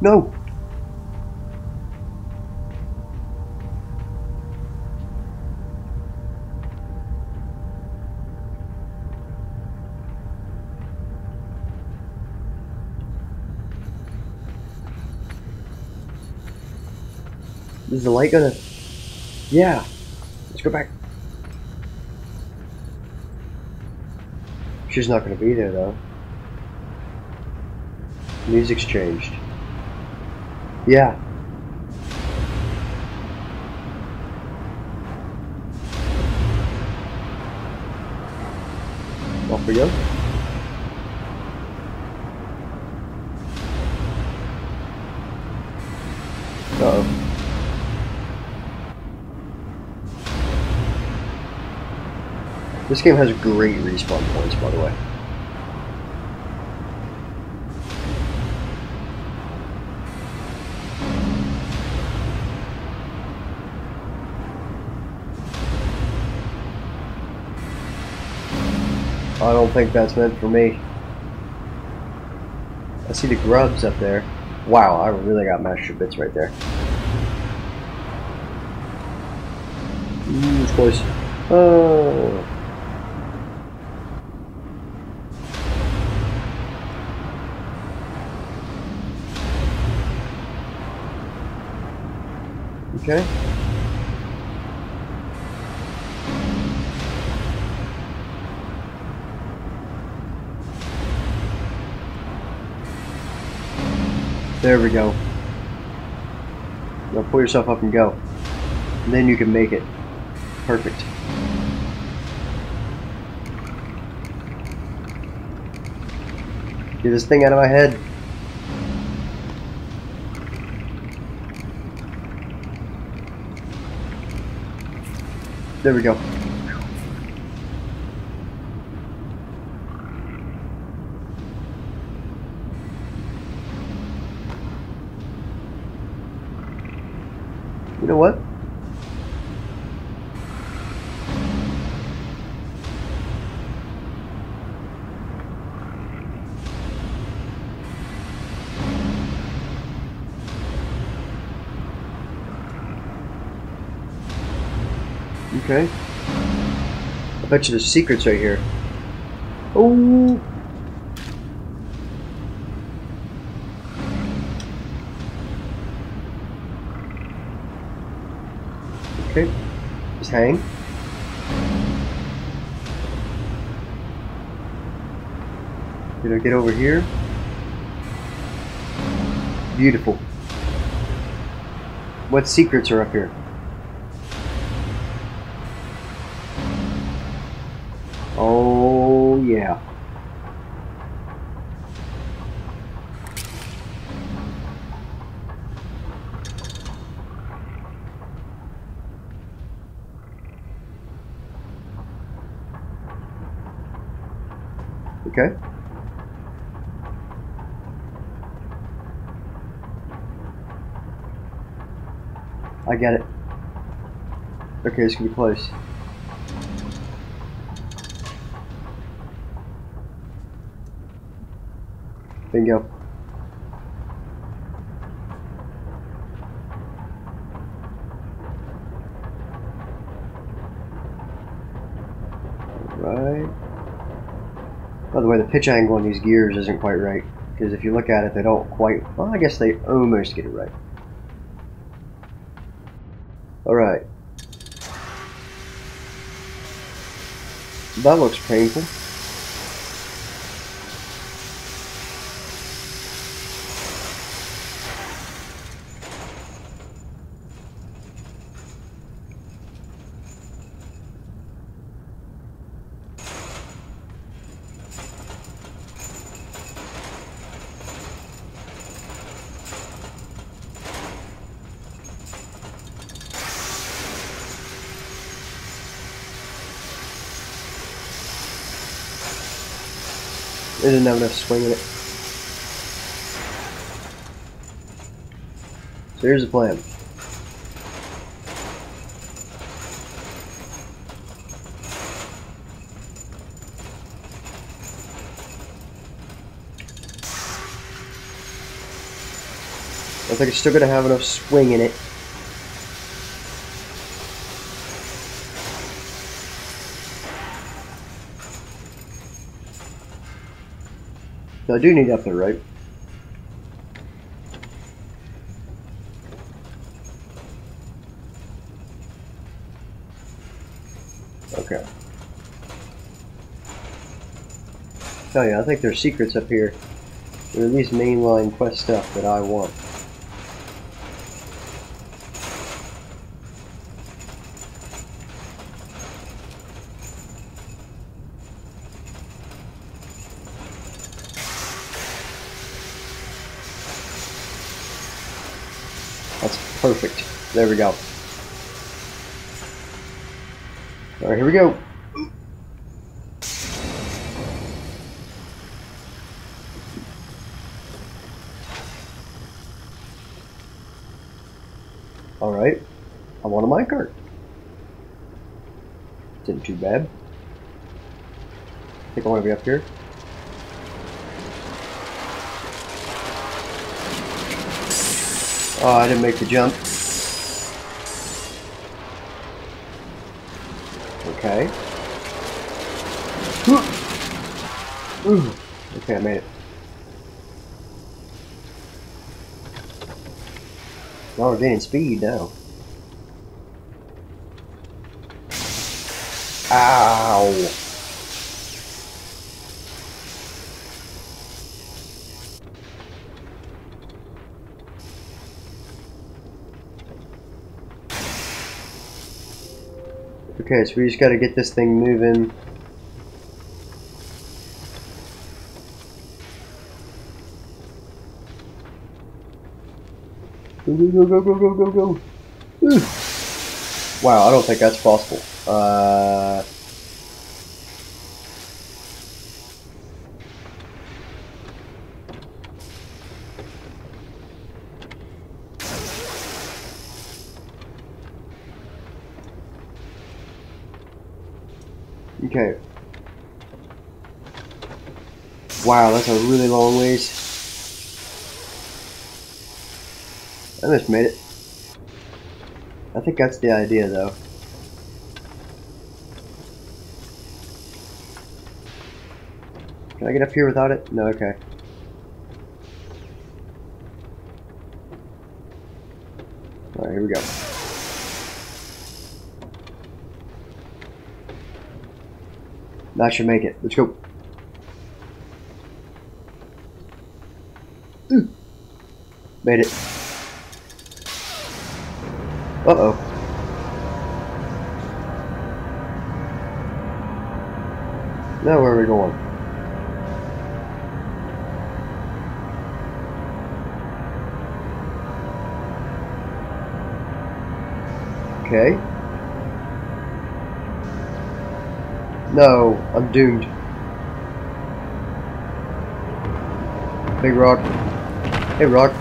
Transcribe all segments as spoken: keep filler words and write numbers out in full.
No! Is the light gonna... Yeah! Let's go back. She's not gonna be there though. Music's changed. Yeah. Off we go. Uh-oh. This game has great respawn points, by the way. I don't think that's meant for me. I see the grubs up there. Wow, I really got mashed to bits right there. Ooh, it's close. Oh. Okay. There we go. Now pull yourself up and go. And then you can make it. Perfect. Get this thing out of my head. There we go. You know what? Okay. I bet you there's secrets right here. Oh. Okay. Just hang. Did I get over here? Beautiful. What secrets are up here? Oh, yeah. Okay. I get it. Okay, it's gonna be close. Bingo. Right. By the way, the pitch angle on these gears isn't quite right, because if you look at it, they don't quite, well, I guess they almost get it right. Alright. That looks painful. It didn't have enough swing in it. So here's the plan. I think it's still gonna have enough swing in it. So I do need up there, right? Okay. Tell you, I think there's secrets up here. Or at least mainline quest stuff that I want. That's perfect. There we go. Alright, here we go. Alright. I want a minecart. Isn't too bad. I think I want to be up here. Oh, I didn't make the jump. Okay. Ooh. Okay, I made it. Now we're gaining speed now. Ow! Okay, so we just gotta get this thing moving. Go, go, go, go, go, go, go, go. Wow, I don't think that's possible. Uh... Okay. Wow, that's a really long ways. I almost made it. I think that's the idea, though. Can I get up here without it? No, okay. Alright, here we go. That should make it. Let's go. Ooh. Made it. Uh-oh. Now where are we going? Okay. No, I'm doomed. Big rock. Hey, rock.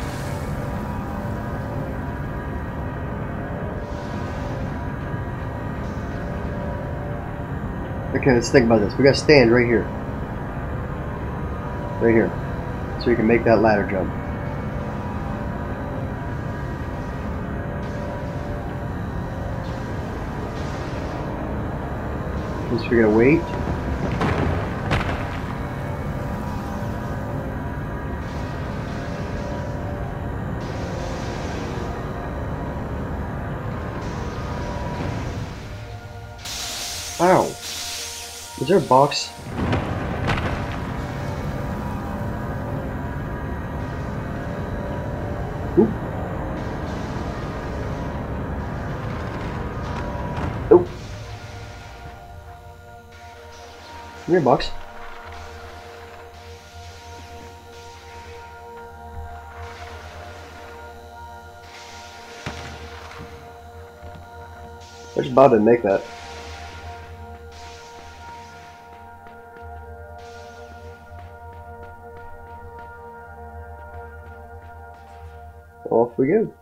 Okay, let's think about this. We gotta stand right here. Right here. So we can make that ladder jump. Just we're gonna wait. Ow. Is there a box? Oop. Oh. Come here, box. I just Bob didn't make that. Off we go.